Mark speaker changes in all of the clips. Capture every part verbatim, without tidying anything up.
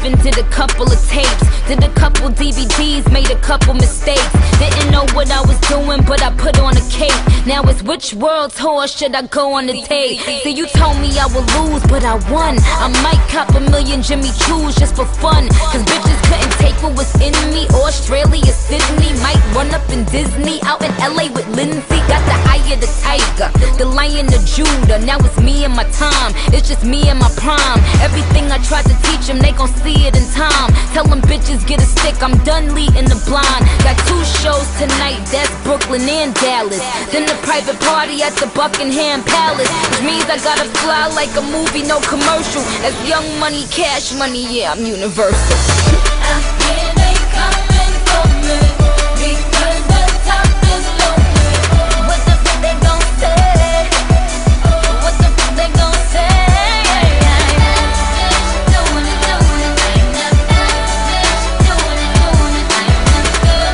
Speaker 1: even did a couple of tapes, did a couple D V Ds, made a couple mistakes. Didn't know what I was doing, but I put on a cape. Now it's which world tour should I go on to take? See, you told me I would lose, but I won. I might cop a million Jimmy Choos just for fun, cause bitches couldn't take what was in me. Australia, Sydney, might run up in Disney, out in L A with Lindsay. Got the eye of the tiger, the lion of Judah. Now it's me and my time, it's just me and my prime. Everything I tried to teach them, they gon' see it in time. Tell them bitches get a stick, I'm done leading the blind. Got two shows tonight, that's Brooklyn and Dallas. Then the private party at the Buckingham Palace, which means I gotta fly like a movie, no commercial. That's Young Money, Cash Money, yeah, I'm universal.
Speaker 2: I hear they coming for me, because the top is lonely. What the fuck they gon' say? What the fuck they gon' say? Doing it, doing it, ain't that bitch. Doing it, doing it, ain't that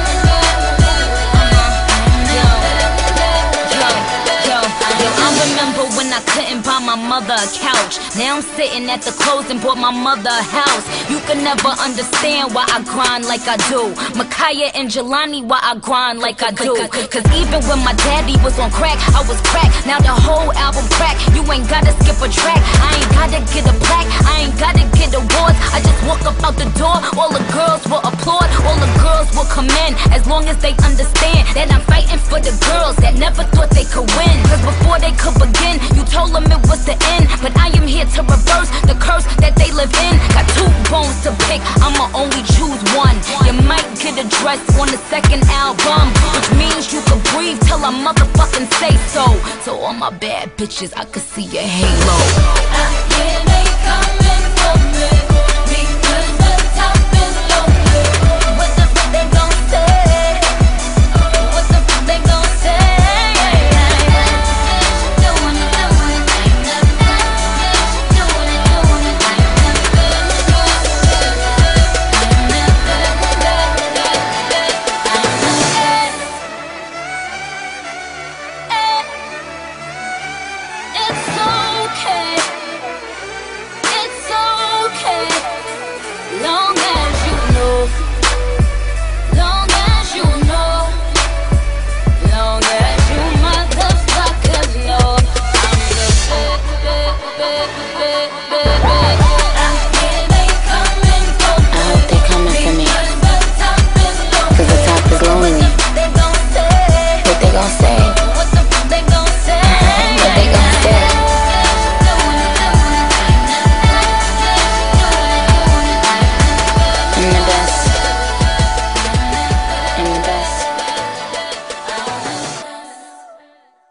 Speaker 1: Yo, yo, yo, I remember when I couldn't buy my mother a couch. Now I'm sitting at the clothes and bought my mother a house. You can never understand why I grind like I do. Micaiah and Jelani, why I grind like I do. Cause even when my daddy was on crack, I was crack. Now the whole album crack. You ain't gotta skip a track, I ain't gotta get a plaque, I ain't gotta get awards. I just walk up out the door, all the girls will applaud, all the girls will come in, as long as they understand that I'm fighting for the girls that never thought they could win. Cause before they could begin, you told them it was the end, but I am here to reverse the curse that they live in. Got two bones to pick, I'ma only choose one. You might get a dress on the second album, which means you can breathe till I motherfucking say so. So all my bad bitches, I could see your halo.
Speaker 2: I hear